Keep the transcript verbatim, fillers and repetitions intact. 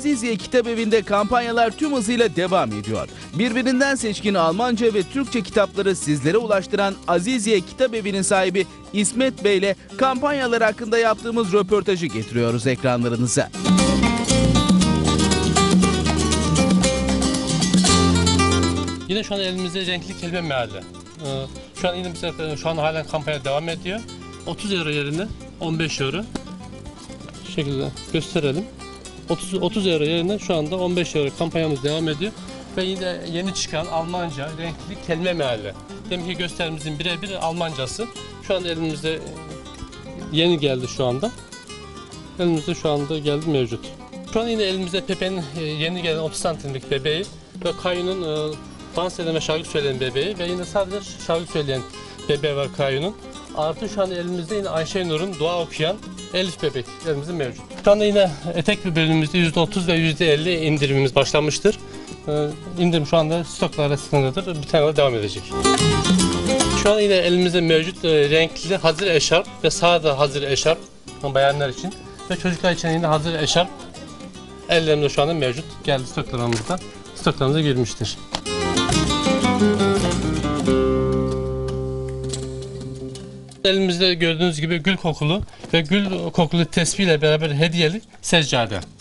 Aziziye Kitabevi'nde kampanyalar tüm hızıyla devam ediyor. Birbirinden seçkin Almanca ve Türkçe kitapları sizlere ulaştıran Aziziye Kitabevi'nin sahibi İsmet Bey ile kampanyalar hakkında yaptığımız röportajı getiriyoruz ekranlarınıza. Yine şu an elimizde renkli kelime meali. Ee, şu an yine bize, şu an halen kampanya devam ediyor. otuz euro yerine on beş euro. Şu şekilde gösterelim. otuz, otuz euro yerine şu anda on beş euro kampanyamız devam ediyor. Ve yine yeni çıkan Almanca renkli kelime meali. Demek ki gösterimizin birebir Almancası. Şu anda elimizde yeni geldi şu anda. Elimizde şu anda geldi mevcut. Şu an yine elimizde Pepe'nin yeni gelen otuz santimlik bebeği ve Kayu'nun dans eden ve şarkı söyleyen bebeği ve yine sadece şarkı söyleyen bebeği var Kayu'nun. Artı şu an elimizde yine Ayşenur'un dua okuyan Elif bebek elimizde mevcut. Şu anda yine etek bir bölümümüzde yüzde otuz ve yüzde elli indirimimiz başlamıştır. Ee, indirim şu anda stoklarda sınırlıdır. Bir tane devam edecek. Şu an yine elimizde mevcut e, renkli hazır eşarp ve sade hazır eşarp bayanlar için ve çocuklar için yine hazır eşarp ellerimde şu anda mevcut. Geldi stoklarımızda. Stoklarımıza girmiştir. Elimizde gördüğünüz gibi gül kokulu ve gül kokulu tesbih ile beraber hediyelik seccade.